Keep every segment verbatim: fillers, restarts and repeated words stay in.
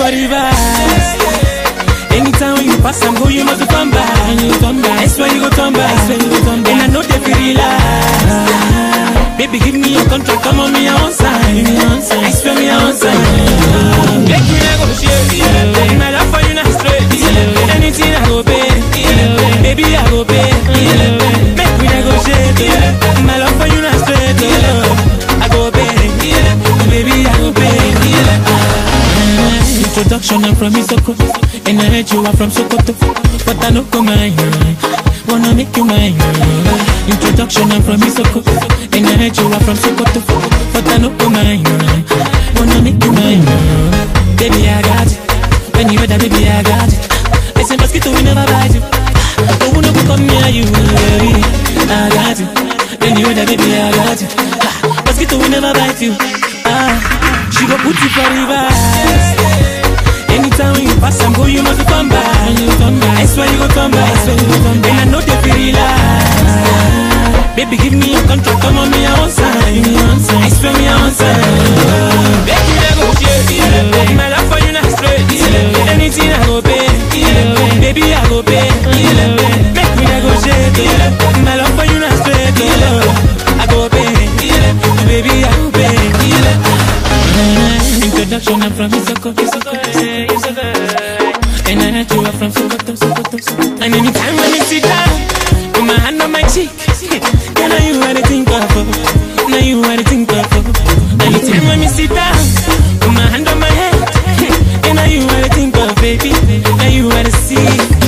reverse. Anytime when you pass and go, you must come back. I swear you go come back. And I know they feel relaxed. Baby, give me your contract, come on me on sign. I swear me on sign. Make me negotiate. My love for you not straight. Anything I go pay. Baby, I go pay. Make me negotiate. My love for you not straight. I go pay. Baby, I go pay. Introduction, I'm from Isoko, and I heard you are from Sokoto, but I don't come my wanna make you mine. Introduction, I'm from Isoko, and I heard you are from Sokoto, but I don't come my wanna make you mine. Baby, I got you. When you heard that, baby, I got you. I say mosquito, we never bite you. Oh, who no go come near you, baby? I got you. When you heard that, baby, I got you. Mosquito, we never bite you. Ah, she go put you for reverse. Anytime when you pass and go, you must come back. I swear you go come back. And I know they feel relaxed. Baby, give me your contract, come on me on sign. I swear me on sign. Baby, negotiate. My love for you not straight. Anything I go pay. Baby, I go pay. Make me negotiate. My love for you not straight. I go pay. Baby, I go pay. Introduction, I'm from Isoko, Isoko, Isoko. And I heard you are from Sokoto, Sokoto, Sokoto. And anytime when you sit down, put my hand on my cheek. And now you are the think of, now you are the think of. Anytime when you sit down, put my hand on my head. And now you are the think of, baby. Now you are the see.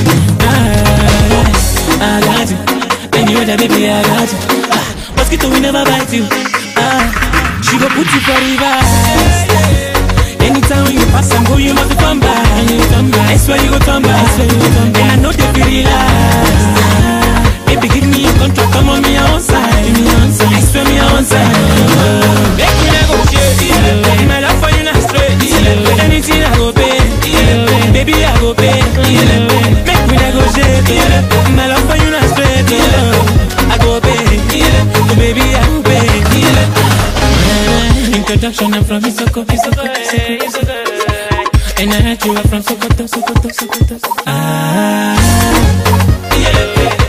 Ah, I got you. And you are the baby, I got you. Ah, mosquito, we never bite you. Ah, she go put you for reverse. Anytime when you pass and go, you must come back. I swear you go come back. And I know they feel relaxed. Baby, give me your contract, come on me on sign. I swear me on sign. Make me negotiate. My love for you not straight. Anything I go pay. Baby, I go pay. Make me negotiate. My love for you not straight. I go pay. Baby, I go pay. Introduction, I'm from Isoko, Isoko, Isoko. And I heard you are from Sokoto, Sokoto, Sokoto. Ah, yeah.